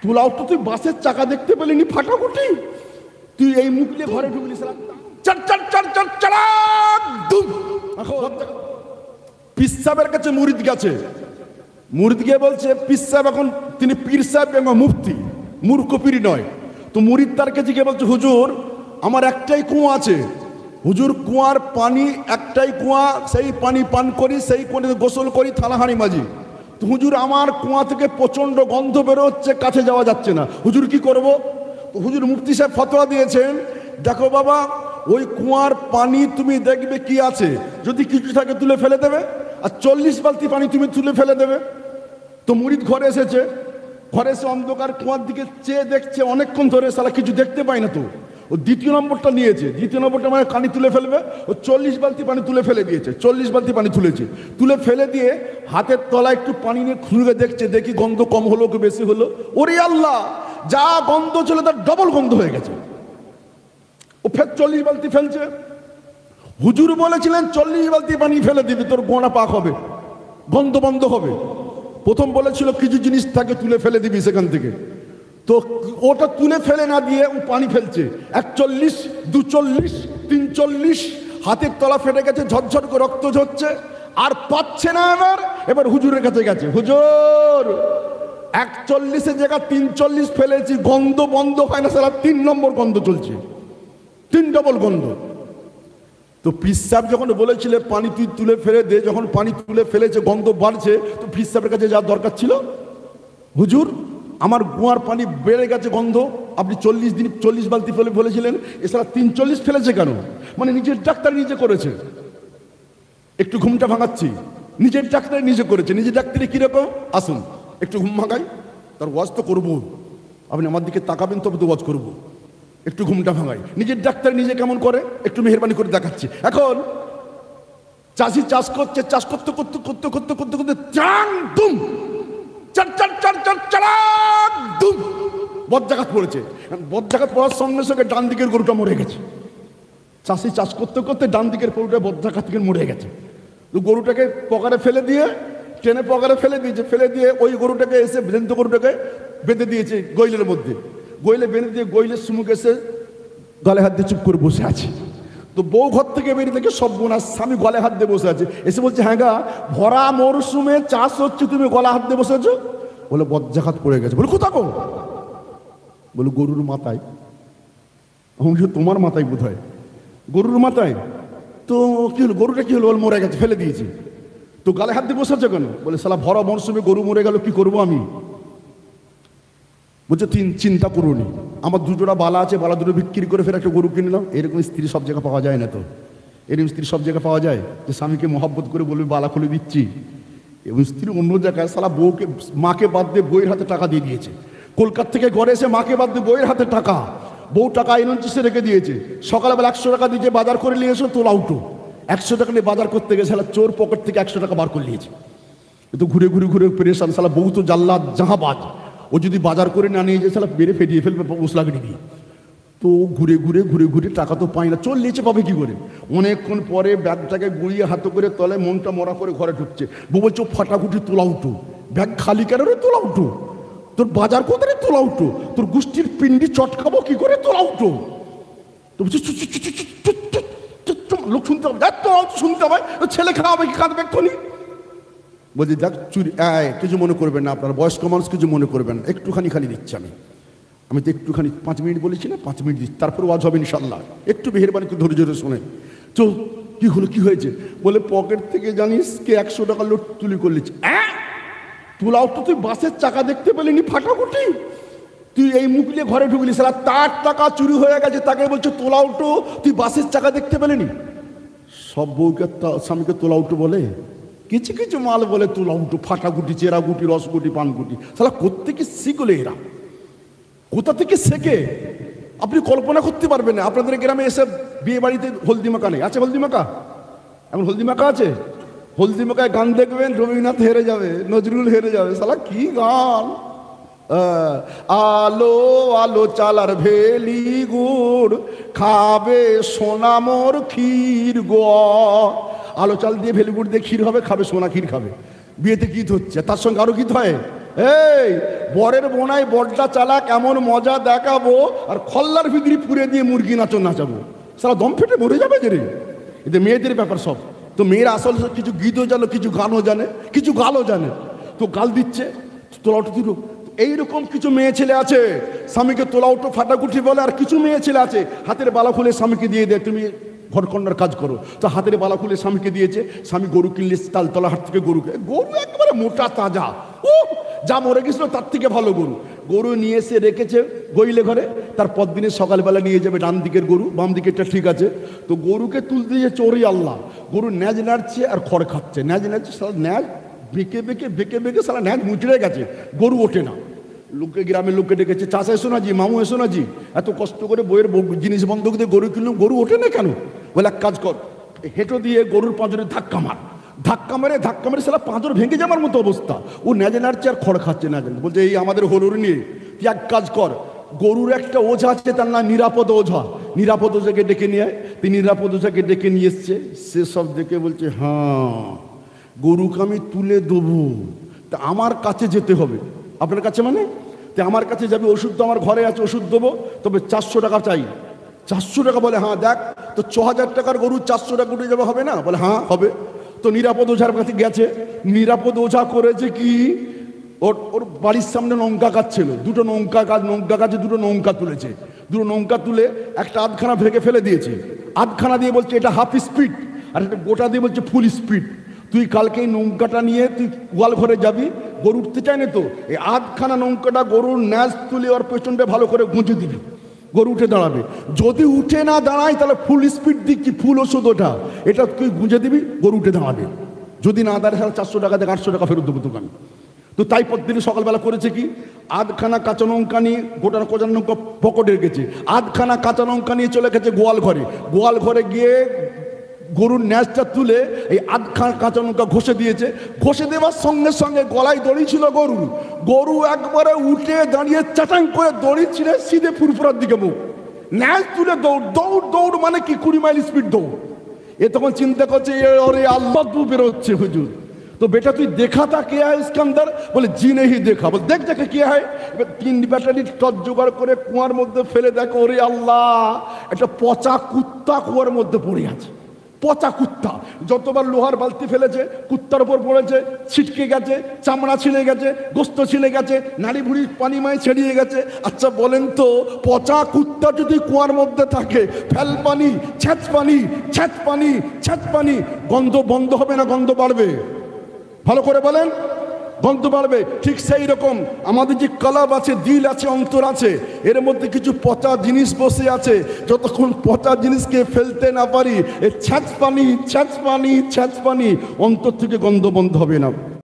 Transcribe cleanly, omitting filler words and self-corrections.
তুলাও তো তুই বাসের চাকা দেখতে পেলিনি ফাটাকুটি, তুই এই মুখ নিয়ে ঘরে ঢুকলি পিসাবের কাছে মুরিদ গেছে, মুরিদ গিয়ে বলছে পীর সাহেব এখন তিনি পীর সাহেব এবং মুফতি, মূর্খ পীর নয়। তো মুরিদ তার কাছে গিয়ে বলছে হুজুর আমার একটাই কুয়া আছে, হুজুর কুয়ার পানি একটাই কুয়া, সেই পানি পান করি, সেই পানিতে গোসল করি, থালাহানি মাজি। তো হুজুর আমার কুয়া থেকে প্রচন্ড গন্ধ বেরো হচ্ছে, কাছে যাওয়া যাচ্ছে না, হুজুর কি করব? তো হুজুর মুফতি সাহেব ফতোয়া দিয়েছেন, দেখো বাবা ওই কুয়ার পানি তুমি দেখবে কি আছে, যদি কিছু থাকে তুলে ফেলে দেবে, আর 40 বালতি পানি তুমি তুলে ফেলে দেবে। তো মুরিদ ঘরে এসেছে, ঘরে এসে অন্ধকার কুয়ার দিকে চেয়ে দেখছে অনেকক্ষণ ধরে, সালা কিছু দেখতে পাই না। তো ও দ্বিতীয় নম্বরটা নিয়েছে, দ্বিতীয় নম্বরটা মানে পানি তুলে ফেলবে, ও 40 বালতি পানি তুলে ফেলে দিয়েছে, 40 বালতি পানি তুলেছে, তুলে ফেলে দিয়ে হাতের তলায় একটু পানি নিয়ে খুঁড়ে দেখছে, দেখি গন্ধ কম হলো কি বেশি হলো, ওরে আল্লাহ যা গন্ধ ছিল তার ডবল গন্ধ হয়ে গেছে। ও ফের 40 বালতি ফেলছে। হুজুর বলেছিলেন 40 বালতি পানি ফেলে দিবি, তোর গোনা পাক হবে, গন্ধ বন্ধ হবে। প্রথম বলেছিল কিছু জিনিস থাকে তুলে ফেলে দিবি সেখান থেকে, তো ওটা তুলে ফেলে না দিয়ে ও পানি ফেলছে 41, 42, 43, হাতের তলা ফেটে গেছে, ঝরঝর করে রক্ত ঝরছে, আর পাচ্ছে না। এবার হুজুরের কাছে গেছে, হুজুর 41-এর জায়গায় 43 ফেলেছি, গন্ধ বন্ধ হয় না, সারা 3 নম্বর গন্ধ চলছে, 3 ডবল গন্ধ। তো পীর সাহেব যখন বলেছিলেন পানি তুই তুলে ফেলে দে, যখন পানি তুলে ফেলেছে গন্ধ বাড়ছে, তো পীর সাহেবের কাছে যাওয়ার দরকার ছিল, হুজুর আমার কুয়ার পানি বেড়ে গেছে গন্ধ, আপনি 40 বালতি ফেলে ফেলেছিলেন, এছাড়া 43 ফেলেছে কেন? মানে নিজের ডাক্তার নিজে করেছে, একটু ঘুমটা ভাঙাচ্ছি, নিজের ডাক্তার নিজে করেছে। নিজের ডাক্তারি কিরকম আসুন একটু ঘুম ভাঙাই, তার ওয়াজ তো করবো, আপনি আমার দিকে তাকাবেন তবে তো ওয়াজ করবো, একটু ঘুমটা ভাঙাই। নিজের ডাক্তার নিজে কেমন করে একটু মেহরবানি করে দেখাচ্ছি। এখন চাষি চাষ করছে, চাষ করতে করতে করতে করতে করতে করতে চান দুম চার চার চার চার চালাক দুম বজ্রাঘাত পড়েছে। বজ্রাঘাত পড়ার সঙ্গে সঙ্গে ডান দিকের গরুটা মরে গেছে। চাষি চাষ করতে করতে ডান দিকের গরুটা বজ্রাঘাত থেকে মরে গেছে। তো গরুটাকে পকারে ফেলে দিয়ে, ট্রেনে পকারে ফেলে দিয়েছে, ফেলে দিয়ে ওই গরুটাকে এসে বেঁধে গরুটাকে বেঁধে দিয়েছে গৈলের মধ্যে, গৈলে বেঁধে দিয়ে গৈলের সুমুখ এসে গলে হাত দিয়ে চুপ করে বসে আছে। তো বউ ঘর থেকে বেরিয়ে দেখে সব বোনার স্বামী গলে হাত দিয়ে বসে আছে, এসে বলছে হ্যাঁ গা ভরা মরশুমে চাষ হচ্ছে, তুমি গলা হাত দিয়ে বসে আছো? বলে বজ্রাঘাত পড়ে গেছে। বলে কোথা গো? বলে গরুর মাথায়। তোমার মাথায় বোধ হয়, গরুর মাথায়। তো কি হলো, গরুটা কি হলো? বলে মরে গেছে, ফেলে দিয়েছি। তো গালে হাত দিয়ে বসে আছো কেন? বলে শালা ভরা মরশুমে গরু মরে গেল, কি করবো আমি? বলছে চিন্তা করুনি, আমার দুজোড়া বালা আছে, বালা দুটো বিক্রি করে ফের একটা গরু কিনলাম। এরকম স্ত্রী সব জায়গায় পাওয়া যায় না। তো এরকম স্ত্রী সব জায়গায় পাওয়া যায় যে স্বামীকে মহব্বত করে বলবে বালা খুলে দিচ্ছি, এবং স্ত্রী অন্য জায়গায় সালা বউকে, মাকে বাদ দিয়ে বইয়ের হাতে টাকা দিয়ে দিয়েছে। কলকাতা থেকে ঘরে এসে মাকে বাদ দিয়ে বইয়ের হাতে টাকা, বউ টাকা 29 রেখে দিয়েছে। সকালবেলা 100 টাকা দিয়ে বাজার করে নিয়ে এসো, তোলা উঠো 100 টাকা নিয়ে বাজার করতে গেছে, সালা চোর পকেট থেকে 100 টাকা বার করে নিয়েছে। তো ঘুরে ঘুরে ঘুরে পেরেশান, সালা বউ তো জাল্লাদ জাহাবাজ, ও যদি বাজার করে না নিয়ে যায় সালা বেড়ে ফেটিয়ে ফেলবে মশলা দিয়ে। তো ঘুরে ঘুরে ঘুরে ঘুরে টাকা তো পায় না, চোর নিয়েছে পাবে কি করে? অনেকক্ষণ পরে ব্যাগটাকে গুঁড়িয়ে হাতে করে তলে মনটা মরা করে ঘরে ঢুকছে। বউ বলছে ফাটাকুটি তোলা উঠো, ব্যাগ খালি কেন রে, তোলা উঠো, তোর বাজার কোথায় তোলা উঠো, তোর গোষ্ঠীর পিন্ডি চটকাবো কি করে, তোলা উঠো। তো বলছে লোক শুনতে হবে, শুনতে হবে, ছেলে খাওয়াবে কি কাঁদবে এক্ষুনি। বলছি দেখ চুরি, কিছু মনে করবেন না, আপনার বয়স্ক মানুষ কিছু মনে করবেন না, একটুখানি খালি দিচ্ছি আমি তো একটুখানি 5 মিনিট বলেছি না, 5 মিনিট দিচ্ছি, তারপর ওয়াজ হবে ইনশাল্লাহ, একটু মেহেরবানি করে ধৈর্য ধরে শোনে। তো কি হলো, কি হয়েছে? বলে পকেট থেকে জানিস কে 100 টাকা লোট চুরি করলিস? তোলাও তো তুই বাসের চাকা দেখতে পেলিনি ফাটাকুটি, তুই এই মুখ নিয়ে ঘরে ঢুকলি, সারা তার টাকা চুরি হয়ে গেছে, তাকে বলছো তোলা উঠো, তুই বাসের চাকা দেখতে পেলিনি। সব বউকে স্বামীকে তোলা উঠো বলে, কিছু কিছু মাল বলে তোলা উঠো, ফাটাকুটি, চেরাগুটি, রসগুটি, পানগুটি, সালা কোত্থেকে শিখলে এরা, কোথা থেকে শেখে আপনি কল্পনা করতে পারবেন না। আপনাদের গ্রামে এসে বিয়ে বাড়িতে হলদি মাখা নেই, আছে হলদি মাখা? এখন হলদি মাখা আছে, হলদি মাখায় গান দেখবেন, রবীন্দ্রনাথ হেরে যাবে, নজরুল হেরে যাবে, সালা কি গান। আলো আলো চালার ভেলি গুড় খাবে সোনামোর ক্ষীর গো, আলো চাল দিয়ে ভেলি গুড় দিয়ে ক্ষীর হবে, খাবে সোনা ক্ষীর খাবে। বিয়েতে গীত হচ্ছে, তার সঙ্গে আরো গীত হয়, এই বরের বোনাই বড্ডা চালাক, এমন মজা দেখাবো আর খল্লার ভিতরে পুড়ে দিয়ে মুরগি নাচাবো, সারা দম ফেটে মরে যাবে যে রে। এতে মেয়েদের ব্যাপার সব। তো মেয়েরা আসলে কিছু গীতও জানে, কিছু গানও জানে, কিছু গালও জানে, তো গাল দিচ্ছে তোলাউটো দিল। এইরকম কিছু মেয়ে ছেলে আছে স্বামীকে তোলাউটো ফাটাকুটি বলে, আর কিছু মেয়ে ছেলে আছে হাতের বালা খুলে স্বামীকে দিয়ে দেয়, তুমি ঘরকন্যার কাজ করো। তো হাতের বালা খুলে স্বামীকে দিয়েছে, স্বামী গরু কিনলে তালতলা হাট থেকে গরু একেবারে মোটা তাজা, ও যা মরে গেছিল তার থেকে ভালো গরু নিয়ে এসে রেখেছে গইলে ঘরে। তার পরদিনে সকালবেলা নিয়ে যাবে ডান দিকের গরু, বাম দিকেরটা ঠিক আছে। তো গরুকে তুলতে যে চোরই আল্লাহ, গরু ন্যাজ নাড়ছে আর খড় খাচ্ছে, ন্যাজ নাড়ছে, সারা ন্যাজ বেঁকে বেঁকে সারা ন্যাজ মুচড়ে গেছে, গরু ওঠে না। লোকে গ্রামের লোককে ডেকেছে, চাচা এসো না জি, মামু এসো না জি, এত কষ্ট করে বইয়ের জিনিস বন্ধক দিয়ে গরু কিনলাম, গরু ওঠে না কেন? বলে এক কাজ কর, হেঁটো দিয়ে গরুর পাঁজরে ধাক্কা মেরে সারা পাঁজর ভেঙে যাওয়ার মতো অবস্থা। ও নেজে নাড়ছে আর খড় খাচ্ছে না, বলছে এই আমাদের হলুর নিয়ে তুই এক কাজ কর, গরুর একটা ওঝা আছে, তার নাম নিরাপদ ওঝা, নিরাপদ ওঝাকে ডেকে নিয়ে আয়। তুই নিরাপদ ওঝাকে ডেকে নিয়ে এসছে, সে সব দেখে বলছে হ্যাঁ গরুকে আমি তুলে দেবো, তা আমার কাছে যেতে হবে। আপনার কাছে মানে? তো আমার কাছে যাবে, ওষুধ তো আমার ঘরে আছে, ওষুধ দেবো, তবে 400 টাকা চাই। 400 টাকা? বলে হ্যাঁ দেখ তো 6000 টাকার গরু 400 টাকা উঠে যাবে, হবে না? বলে হ্যাঁ হবে। তো নিরাপদ ওঝার কাছে গেছে, নিরাপদ ওঝা করেছে কি, ওর বাড়ির সামনে লঙ্কা গাছ ছিল, দুটো লঙ্কা গাছে দুটো লঙ্কা তুলেছে, দুটো লঙ্কা তুলে একটা আধখানা ভেঙে ফেলে দিয়েছে, আধখানা দিয়ে বলছে এটা হাফ স্পিড, আর একটা গোটা দিয়ে বলছে ফুল স্পিড। তুই কালকে এই নৌকাটা নিয়ে তুই গোয়াল ঘরে যাবি, গরু উঠতে চায় না তো, এই আধখানা নৌকাটা গরুর ন্যাজ তুলে ওর পেছনটা ভালো করে গুঁজে দিবি, গরু উঠে দাঁড়াবে। যদি উঠে না দাঁড়ায় তাহলে ফুল স্পিড দিচ্ছি, ফুল ওষুধ ওটা, এটা তুই গুঁজে দিবি, গরু উঠে দাঁড়াবে। যদি না দাঁড়ায় তাহলে 400 টাকা থেকে 800 টাকা ফেরত দেবো দোকানে। তো তাই প্রতিদিন সকালবেলা করেছে কি, আধখানা কাঁচা লঙ্কা নিয়ে, গোটা কোজার লঙ্কা পকেটে রেখেছে, আধখানা কাঁচা লঙ্কা নিয়ে চলে গেছে গোয়াল ঘরে গিয়ে গরুর ন্যাজটা তুলে এই আধখানা কাঁচা লঙ্কা ঘষে দিয়েছে। ঘষে দেওয়ার সঙ্গে সঙ্গে গলায় দড়ি ছিল গরু একবারে উঠে দাঁড়িয়ে চাটাং করে দড়ি ছিঁড়ে সিধে ফুরফুরার দিকে মুখ, ন্যাজ তুলে দৌড় মানে কি 20 মাইল স্পিড দৌড়। এ তখন চিন্তা করছে ওরে আল্লাহ বেরোচ্ছে হুজুর। तो बेटा तू देखा था क्या है इसके अंदर? बोले जी नहीं देखा। बोले देख देखे क्या है? 3 ব্যাটারি টর্চ জোগাড় করে কুয়ার মধ্যে ফেলে দেখো, ওরে আল্লাহ একটা পচা কুত্তা কুয়ার মধ্যে পড়ে আছে, পচা কুত্তা। যতবার লোহার বালতি ফেলেছে কুত্তার উপর পড়েছে, ছিটকে গেছে, চামড়া ছিঁড়ে গেছে, গোস্ত ছিঁড়ে গেছে, নাড়ি ভুড়ি পানি মায় ছেড়িয়ে গেছে। আচ্ছা বলেন তো, পচা কুত্তা যদি কুয়ার মধ্যে থাকে, ফেল পানি, ছ্যাঁচ পানি, গন্ধ বন্ধ হবে না গন্ধ বাড়বে? ভালো করে বলেন, গন্ধ বাড়বে। ঠিক সেই রকম আমাদের যে কলব আছে, দিল আছে, অন্তর আছে, এর মধ্যে কিছু পচা জিনিস বসে আছে। যতক্ষণ পচা জিনিসকে ফেলতে না পারি, এই ছ্যাঁচ পানি অন্তর থেকে গন্ধ বন্ধ হবে না।